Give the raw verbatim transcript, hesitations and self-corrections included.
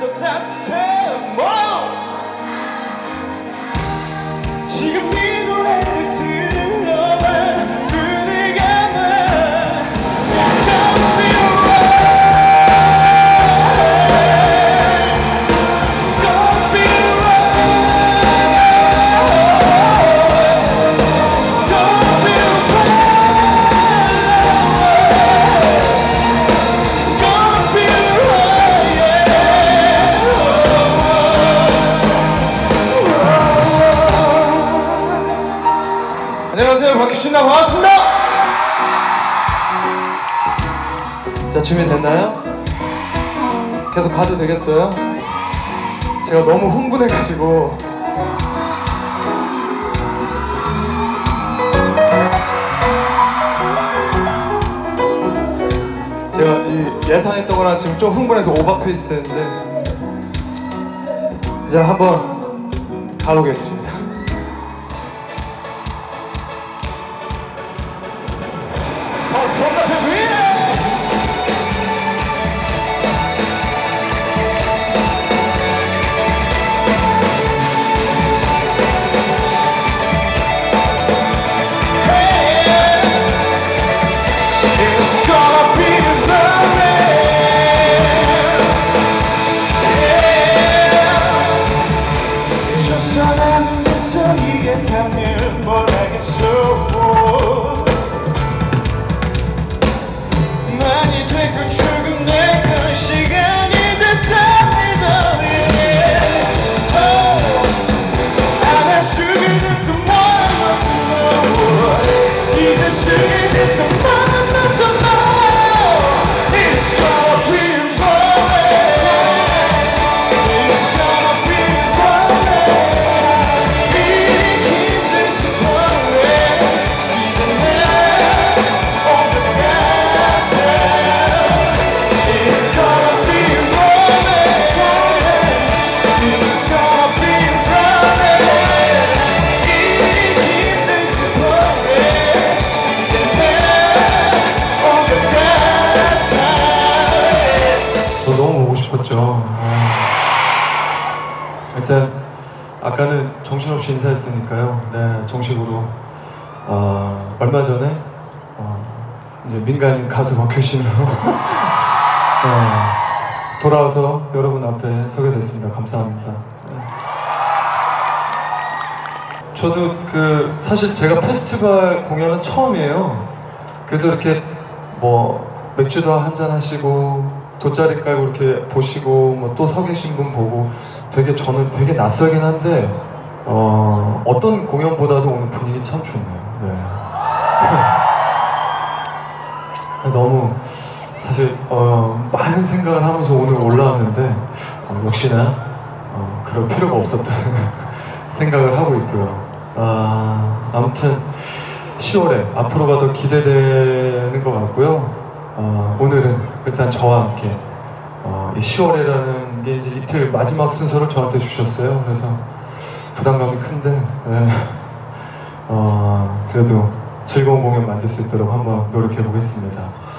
더 다치세요 지금 네 노래를 들어봐 눈을 감아 It's gonna be alright It's gonna be alright It's gonna be alright It's gonna be alright yeah. 안녕하세요, 박희준입니다. 반갑습니다. 자, 준비됐나요? 계속 가도 되겠어요? 제가 너무 흥분해가지고 제가 이 예상했던 거랑 지금 좀 흥분해서 오버페이스 했는데 이제 한번 가보겠습니다. 이겠다면 뭘 하겠어 많이 됐고 조금 내건 시간이 됐답니다 yeah. oh. 안아주기는 tomorrow tomorrow 이제 주기는 tomorrow tomorrow It's gonna be 너무 보고 싶었죠. 일단 아까는 정신없이 인사했으니까요. 네, 정식으로 어, 얼마 전에 어, 이제 민간인 가수 박효신으로 어, 돌아와서 여러분 앞에 서게 됐습니다. 감사합니다. 네. 저도 그 사실 제가 페스티벌 공연은 처음이에요. 그래서 이렇게 뭐 맥주도 한잔 하시고 돗자리 깔고 이렇게 보시고 뭐 또 서 계신 분 보고 되게 저는 되게 낯설긴 한데 어, 어떤 공연보다도 오늘 분위기 참 좋네요. 네. 너무 사실 어, 많은 생각을 하면서 오늘 올라왔는데 어, 역시나 어, 그럴 필요가 없었다는 생각을 하고 있고요. 아, 아무튼 시월에 앞으로가 더 기대되는 것 같고요. 어, 오늘은 일단 저와 함께 어, 이 시월에라는 게 이제 이틀 마지막 순서를 저한테 주셨어요. 그래서 부담감이 큰데 네. 어, 그래도 즐거운 공연 만들 수 있도록 한번 노력해 보겠습니다.